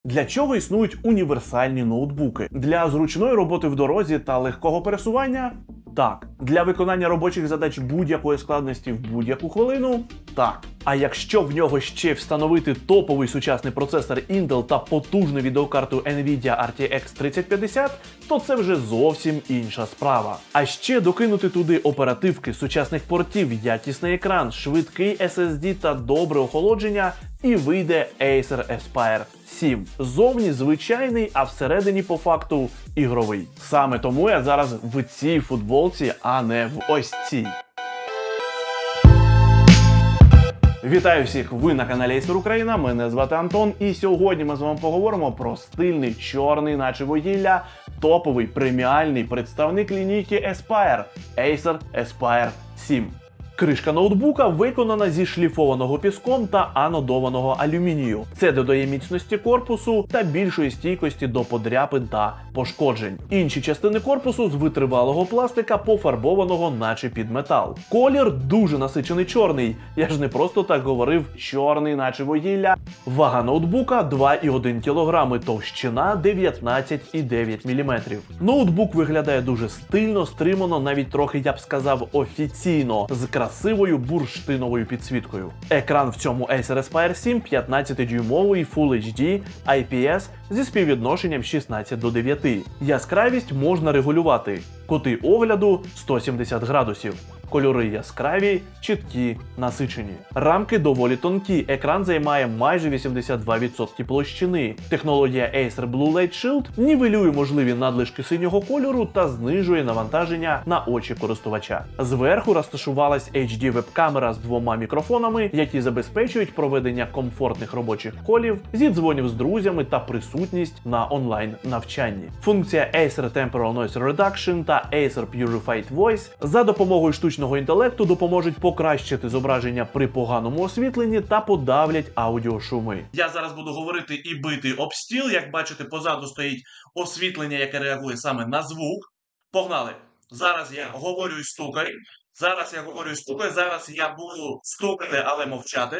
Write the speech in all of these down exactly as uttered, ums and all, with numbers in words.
Для чого існують універсальні ноутбуки? Для зручної роботи в дорозі та легкого пересування? Так. Для виконання робочих задач будь-якої складності в будь-яку хвилину? Так. А якщо в нього ще встановити топовий сучасний процесор Intel та потужну відеокарту Nvidia ар ті екс тридцять п'ятдесят, то це вже зовсім інша справа. А ще докинути туди оперативки, сучасних портів, якісний екран, швидкий ес ес ді та добре охолодження, і вийде Acer Aspire сім. Зовні звичайний, а всередині по факту ігровий. Саме тому я зараз в цій футболці, а не в ось цій. Вітаю всіх! Ви на каналі Acer Україна, мене звати Антон, і сьогодні ми з вами поговоримо про стильний, чорний, наче вугілля, топовий, преміальний представник лінійки Aspire – Acer Aspire сім. Кришка ноутбука виконана зі шліфованого піском та анодованого алюмінію. Це додає міцності корпусу та більшої стійкості до подряпин та пошкоджень. Інші частини корпусу з витривалого пластика, пофарбованого наче під метал. Колір дуже насичений чорний. Я ж не просто так говорив чорний наче вугілля. Вага ноутбука два і один кілограми, товщина дев'ятнадцять і дев'ять міліметрів. Ноутбук виглядає дуже стильно, стримано, навіть трохи, я б сказав, офіційно, з красивою бурштиновою підсвіткою. Екран в цьому Acer Aspire сім п'ятнадцятидюймовий Full ейч ді ай пі ес зі співвідношенням шістнадцять до дев'яти. Яскравість можна регулювати. Кути огляду сто сімдесят градусів. Кольори яскраві, чіткі, насичені. Рамки доволі тонкі, екран займає майже вісімдесят два відсотки площини. Технологія Acer Blue Light Shield нівелює можливі надлишки синього кольору та знижує навантаження на очі користувача. Зверху розташувалась ейч ді веб-камера з двома мікрофонами, які забезпечують проведення комфортних робочих колів, зідзвонів з друзями та присутність на онлайн-навчанні. Функція Acer Temporal Noise Reduction та Acer Purified Voice за допомогою штучного інтелекту допоможуть покращити зображення при поганому освітленні та подавлять аудіошуми. Я зараз буду говорити і бити об стіл. Як бачите, позаду стоїть освітлення, яке реагує саме на звук. Погнали! Зараз я говорю і стукаю. Зараз я говорю і стукаю. Зараз я буду стукати, але мовчати.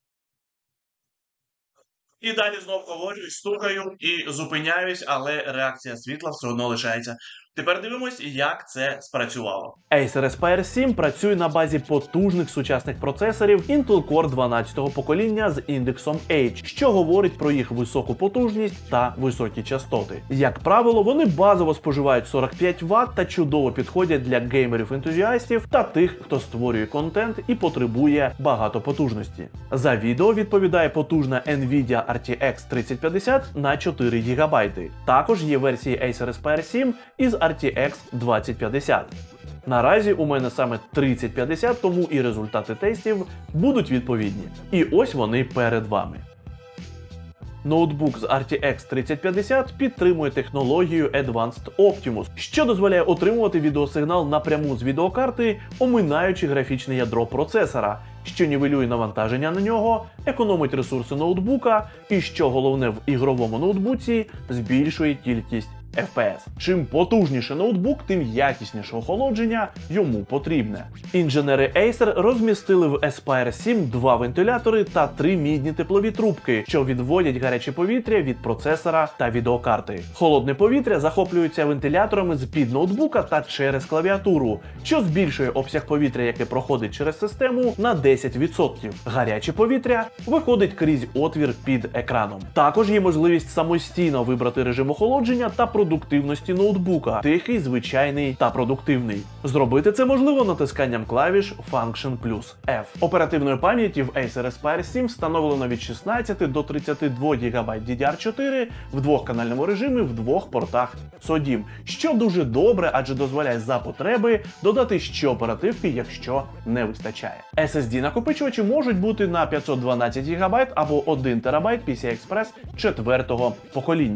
І далі знову говорю, стукаю і зупиняюсь, але реакція світла все одно лишається. Тепер дивимось, як це спрацювало. Acer Aspire сім працює на базі потужних сучасних процесорів Intel Core дванадцятого покоління з індексом H, що говорить про їх високу потужність та високі частоти. Як правило, вони базово споживають сорок п'ять ватт та чудово підходять для геймерів-ентузіастів та тих, хто створює контент і потребує багато потужності. За відео відповідає потужна Nvidia ар ті екс тридцять п'ятдесят на чотири гігабайти. Також є версії Acer Aspire сім із ар ті екс двадцять п'ятдесят. Наразі у мене саме тридцять п'ятдесят, тому і результати тестів будуть відповідні. І ось вони перед вами. Ноутбук з ар ті екс тридцять п'ятдесят підтримує технологію Advanced Optimus, що дозволяє отримувати відеосигнал напряму з відеокарти, оминаючи графічне ядро процесора, що нівелює навантаження на нього, економить ресурси ноутбука і, що головне в ігровому ноутбуці, збільшує кількість еф пі ес. Чим потужніше ноутбук, тим якісніше охолодження йому потрібне. Інженери Acer розмістили в Aspire сім два вентилятори та три мідні теплові трубки, що відводять гаряче повітря від процесора та відеокарти. Холодне повітря захоплюється вентиляторами з-під ноутбука та через клавіатуру, що збільшує обсяг повітря, яке проходить через систему, на десять відсотків. Гаряче повітря виходить крізь отвір під екраном. Також є можливість самостійно вибрати режим охолодження та продуктивності ноутбука – тихий, звичайний та продуктивний. Зробити це можливо натисканням клавіш Function плюс F. Оперативної пам'яті в Acer Aspire сім встановлено від шістнадцяти до тридцяти двох гігабайт ді ді ар чотири в двохканальному режимі в двох портах содім, що дуже добре, адже дозволяє за потреби додати ще оперативки, якщо не вистачає. ес ес ді-накопичувачі можуть бути на п'ятсот дванадцять гігабайт або один терабайт пі сі ай Express четвертого покоління.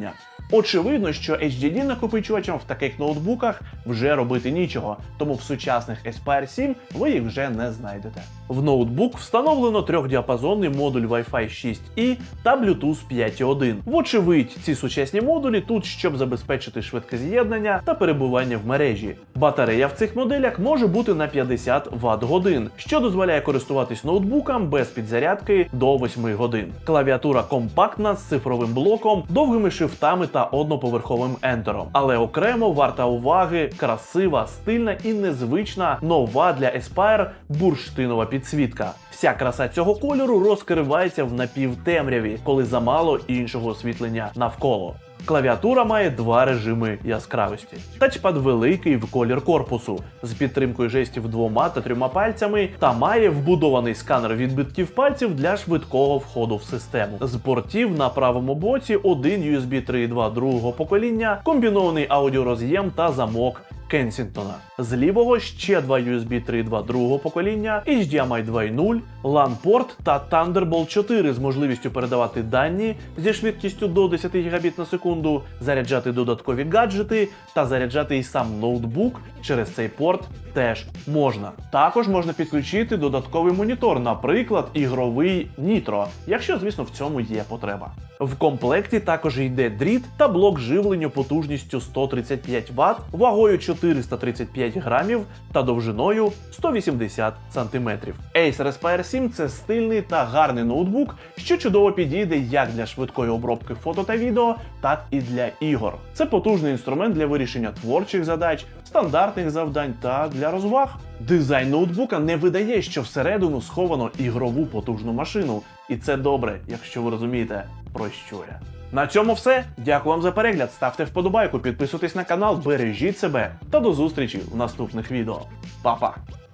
Очевидно, що ейч ді ді-накопичувачам в таких ноутбуках вже робити нічого, тому в сучасних Aspire сім ви їх вже не знайдете. В ноутбук встановлено трьохдіапазонний модуль Wi-Fi шість і та Bluetooth п'ять точка один. Вочевидь, ці сучасні модулі тут, щоб забезпечити швидке з'єднання та перебування в мережі. Батарея в цих моделях може бути на п'ятдесят ватт-годин, що дозволяє користуватись ноутбуком без підзарядки до восьми годин. Клавіатура компактна з цифровим блоком, довгими шрифтами та одноповерховим ентером. Але окремо варта уваги красива, стильна і незвична нова для Aspire бурштинова підсвітка. Вся краса цього кольору розкривається в напівтемряві, коли замало іншого освітлення навколо. Клавіатура має два режими яскравості. Тачпад великий в колір корпусу, з підтримкою жестів двома та трьома пальцями, та має вбудований сканер відбитків пальців для швидкого входу в систему. З портів на правому боці один ю ес бі три точка два другого покоління, комбінований аудіороз'єм та замок Кенсінгтона. З лівого ще два ю ес бі три точка два другого покоління, ейч ді ем ай два точка нуль, лан-порт та Thunderbolt чотири з можливістю передавати дані зі швидкістю до десять гігабіт на секунду, заряджати додаткові гаджети та заряджати і сам ноутбук через цей порт теж можна. Також можна підключити додатковий монітор, наприклад, ігровий Nitro, якщо, звісно, в цьому є потреба. В комплекті також йде дріт та блок живлення потужністю сто тридцять п'ять ватт, вагою чотириста тридцять п'ять грамів та довжиною сто вісімдесят сантиметрів. Acer Aspire сім – це стильний та гарний ноутбук, що чудово підійде як для швидкої обробки фото та відео, так і для ігор. Це потужний інструмент для вирішення творчих задач, стандартних завдань та для розваг. Дизайн ноутбука не видає, що всередину сховано ігрову потужну машину. І це добре, якщо ви розумієте, про що я. На цьому все. Дякую вам за перегляд, ставте вподобайку, підписуйтесь на канал, бережіть себе та до зустрічі в наступних відео. Па-па!